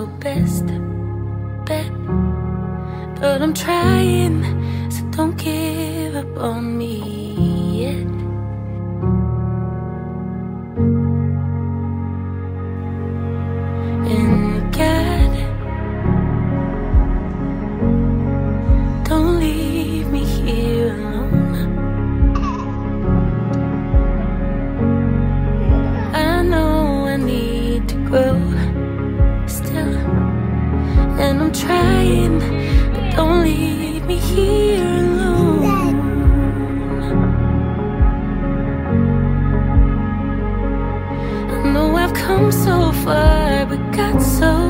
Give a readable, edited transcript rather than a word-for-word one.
your best bet, but I'm trying, so don't give up on me yet. And God, don't leave me here alone. I know I need to grow still, and I'm trying, but don't leave me here alone. I know I've come so far, but got so